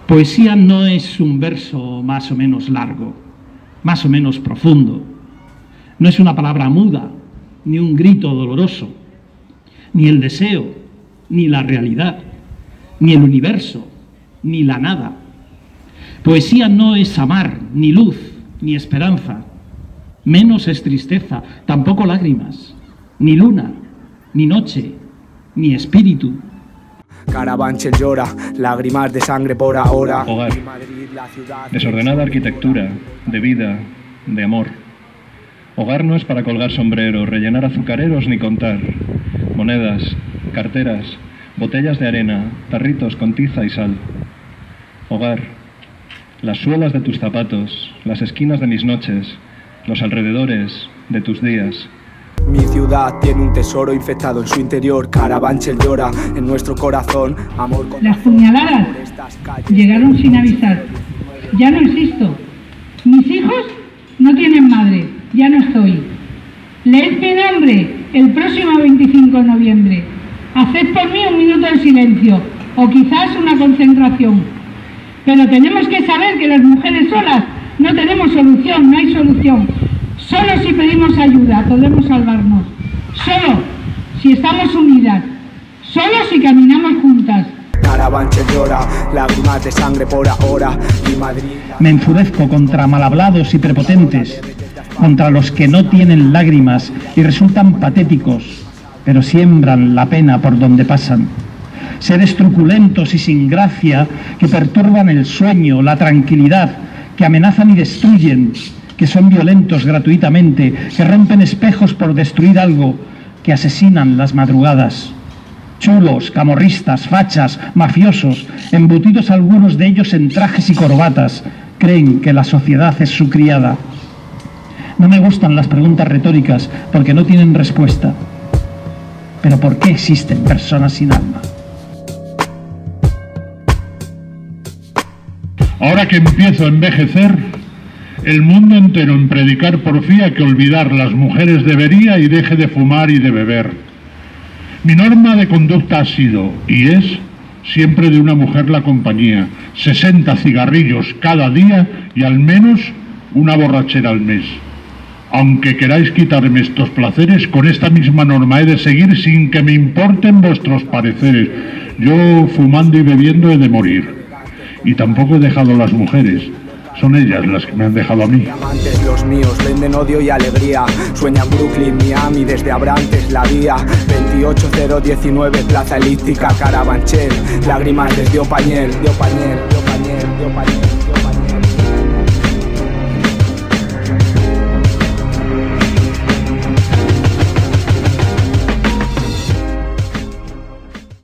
Poesía no es un verso más o menos largo, más o menos profundo. No es una palabra muda, ni un grito doloroso, ni el deseo, ni la realidad, ni el universo, ni la nada. Poesía no es amar, ni luz, ni esperanza. Menos es tristeza, tampoco lágrimas, ni luna, ni noche, ni espíritu. Carabanchel llora, lágrimas de sangre por ahora. Hogar, desordenada arquitectura, de vida, de amor. Hogar no es para colgar sombreros, rellenar azucareros ni contar. Monedas, carteras, botellas de arena, tarritos con tiza y sal. Hogar, las suelas de tus zapatos, las esquinas de mis noches, los alrededores de tus días. Mi ciudad tiene un tesoro infectado en su interior. Carabanchel llora en nuestro corazón. Amor con las puñaladas llegaron sin avisar. Ya no existo. Mis hijos no tienen madre. Ya no estoy. Leed mi nombre el próximo 25 de noviembre. Haced por mí un minuto de silencio o quizás una concentración. Pero tenemos que saber que las mujeres solas no tenemos solución, no hay solución. Solo si pedimos ayuda podemos salvarnos. Solo si estamos unidas. Solo si caminamos juntas. Carabanchel llora, lágrimas de sangre por ahora. Y Madrid... Me enfurezco contra malhablados y prepotentes, contra los que no tienen lágrimas y resultan patéticos, pero siembran la pena por donde pasan. Seres truculentos y sin gracia que perturban el sueño, la tranquilidad, que amenazan y destruyen, que son violentos gratuitamente, que rompen espejos por destruir algo, que asesinan las madrugadas. Chulos, camorristas, fachas, mafiosos, embutidos algunos de ellos en trajes y corbatas, creen que la sociedad es su criada. No me gustan las preguntas retóricas porque no tienen respuesta. Pero ¿por qué existen personas sin alma? Ahora que empiezo a envejecer, el mundo entero en predicar porfía que olvidar las mujeres debería y deje de fumar y de beber. Mi norma de conducta ha sido, y es, siempre de una mujer la compañía, 60 cigarrillos cada día y al menos una borrachera al mes. Aunque queráis quitarme estos placeres, con esta misma norma he de seguir sin que me importen vuestros pareceres. Yo, fumando y bebiendo, he de morir. Y tampoco he dejado las mujeres. Son ellas las que me han dejado a mí. Diamantes los míos venden odio y alegría. Sueñan Brooklyn, Miami, desde Abrantes la vía. 28019, Plaza Elíptica, Carabanchel. Lágrimas desde Opañel, de Opañel, de Opañel, de Opañel.